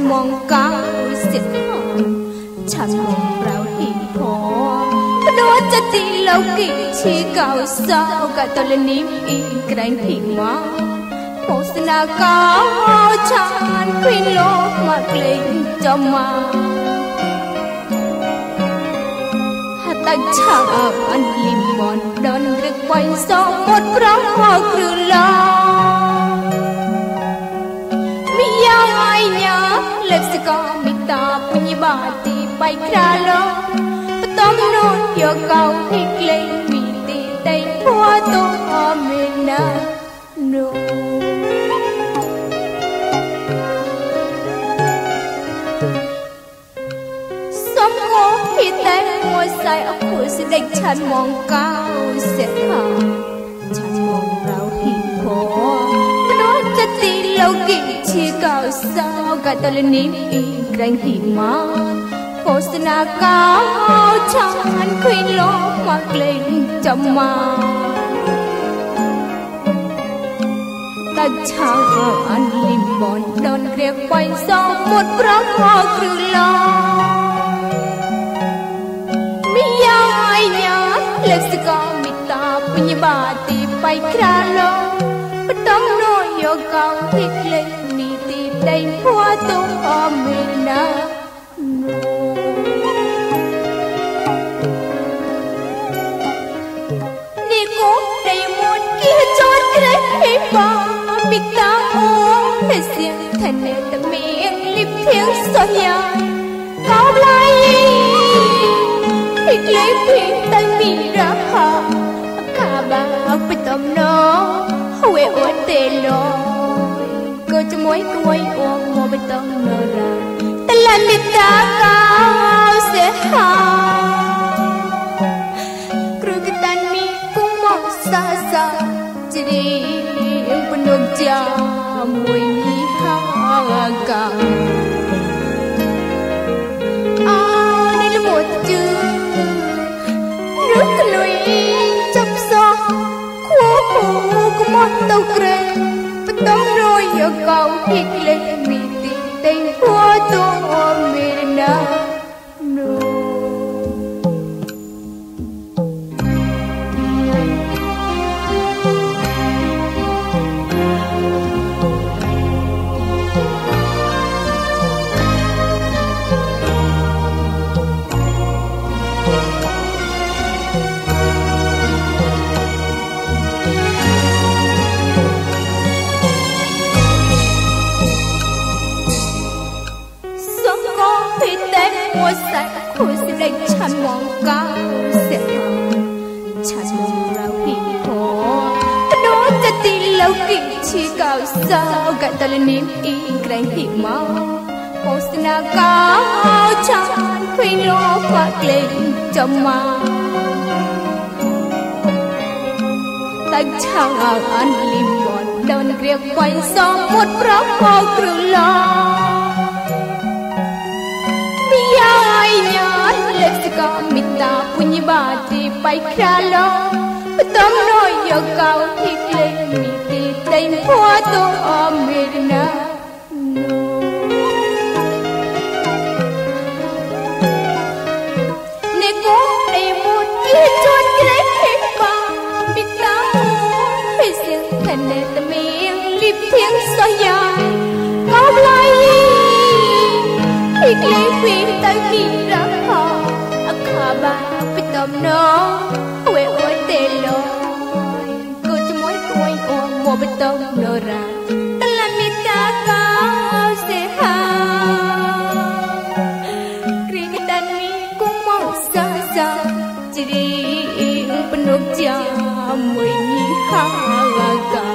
นมองก้าวเสียฉันมองเราหินพอพนวจะตีเรากี่ชีเก่าเศร้ากับตอนนี้อีกแกรงหิงมาโฆษณาก้าวฉันควินโลกมาเกรงจะมาตั้งฉากอันลิมบอนเดินรึกไปสองหมดเพราะหอกหรือลามียังไงเนี่ยเล็บสกอมิตาปุญญบาตีไปคราโลปต้มโนนโยกเอาให้เกลมีตีได้พัวตัวเมนาโนสมโภที่แต่หัวใจเอาหัวสิเด็กฉันมองก้าวเสียหาฉันมองเราหินพอมโนจะตีเรากี่ชีเก่าเศร้ากับตอนนี้อีกแรงหิมะโฆษณาก้าวฉันควินโลกมาเกรงจะมาตั้งฉากอันลิมบอนโดนเรียกไปสองหมดเพราะหอกหรือลามียังไงเนี่ยเล็บสกอมิตาปุญญบาตีไปคราโลปต้มโนโยกเอาที่เกลมีตีได้พัวตัวเมนานี่กูได้หมดกี่จนเล็กให้บ้ามิตาโอ้ให้เสียงแทนเนตเมียงลิบเพียงสอยางก้าวไล่อีกเล็กเพียงแต่มีราคาข้าบ้าไปต้มน้องเวอวดเตลอยก็จะมวยกวยอวงมอไปต้มนราแต่ละมิตาก้าวเสียหากรูกิตันมีกุ้งมองซาซาจีดียังปนดจามวยมีหากาในละหมดจืดรึกหนุ่ยจับซอกคู่หูก็หมดตกเกรงปต้มโรยยกเก่าที่เล็กมีตีเต็งหัวตัวเมรนาโนหัวใจคุยสิเด็กฉันมองก้าวเสียฉันมองเราหินพอพนวจะตีเรากี่ชีเก่าเศร้ากันตะละนิ่มอีกแรงหิมะโฆษณาก้าวฉันควินโลกมาเกรงจะมาตั้งฉากอันลิมบอนโดนเรียกไปสองหมดเพราะหอกหรือลามียังไงเนี่ยเล็บสกอมิตาปุญญบาตีไปคราโลปต้มโนโยกเก่าที่เกลมีตีเต็มพัวตัวเมรนานี่กูได้หมดกี่จนเล็กให้บ้ามิตาให้เสียงแทนเนตเมียงลิบเพียงสอยางก้าวไล่อีกเล็กเพียงแต่มีราคาข้าบ้าไปต้มน้องเวอวดเตลอยก็จะมวยกวยอวงมัวไปต้มโนราตะละมิตาก้าวเสียหากรีกตันมีกุ้งมองซาซาจีดีปนกจามวยมีหากา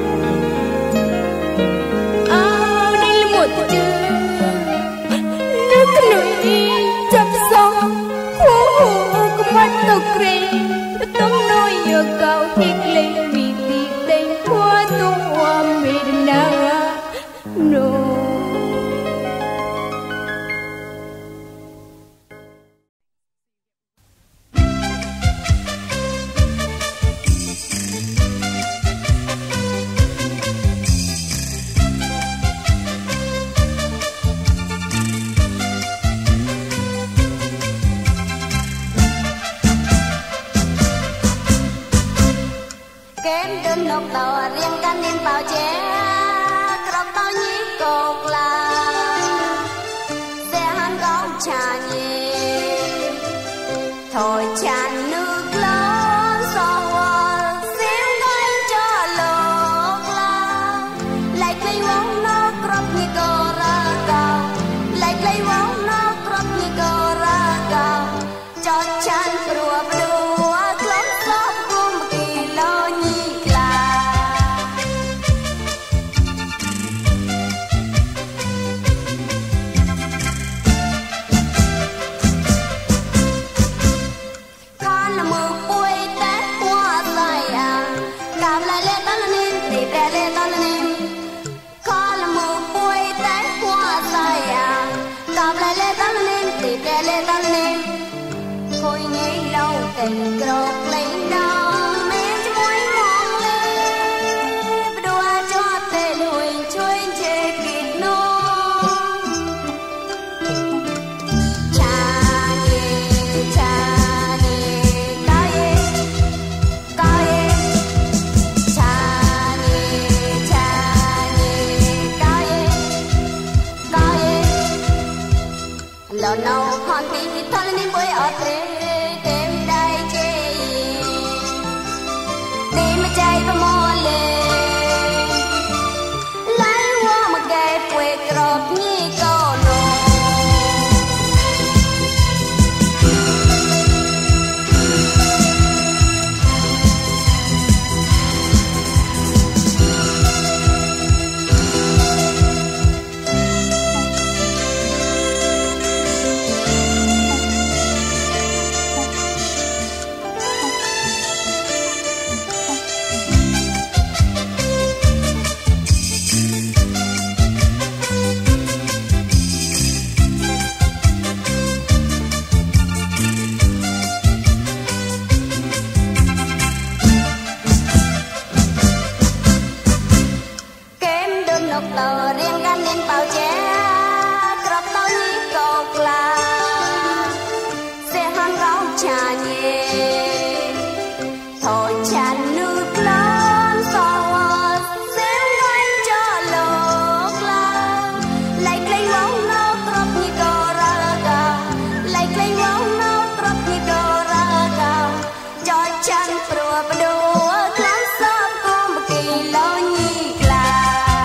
ในละหมดจืดนึกหนุ่ยจับซองคู่หูก็มัดตกเกรงต้มน้อยโยกเก่าที่เกลมีตีเต็งหัวตัวเมรนาโนเ độc tờ riêng căn nên bao chế crop tao nhí cột là sẽ hắn góc trà nhì thôi tràn nước lớn gió xíu ngay cho lộc la lại cây bóng nó crop như cờ ra cao lại cây bóng nó crop như cờ ra cao cho chan rùa đùa clop clop cùng kỳ lo nhị là con là mưa bụi tết hoa dài à cặp lại lên tao lên tìm ra lên tao lên con là mưa bụi tết hoa dài à cặp lại lên tao lên tìm ra lên tao lên khôi nghĩ lâu tình cột lấy đó mẹ cho môi mong lên đua cho tê lùi chui chê kịt nô cha nhì ca ye ca ye cha nhì ca ye lo nâu hòn tí thôi lên bơi ở đêm đây chê đêm mà chạy vào mò lên lấy hoa mà ghé quê crop như con độc tờ riêng gan nên bao che crop tao nhí cột là sẽ hắn góc trà nhẹ thôi tràn nước lớn gió sẽ ngay cho lộc la lại cây bóng nó crop như cờ ra cao lại cây bóng nó crop như cờ ra cao cho chân prua đua clan sắp có một kỳ lo nhị là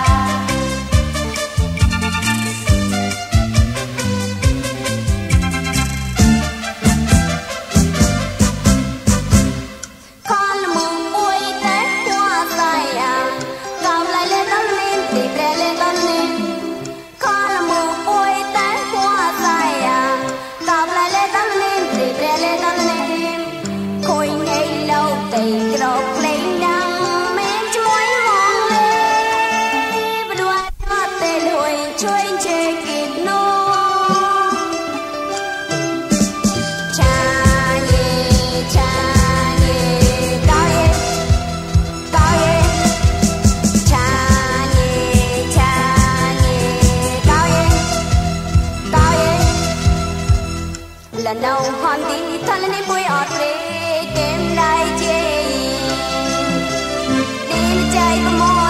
tình cột lấy nắng mến cho môi mong lên và đua cho tê lùi chui chê kịt nô cha nhì cao ye cha nhì cao ye lần đầu hòn đi thân lên đến bụi ọt đêm đây chê đi chạy vào môi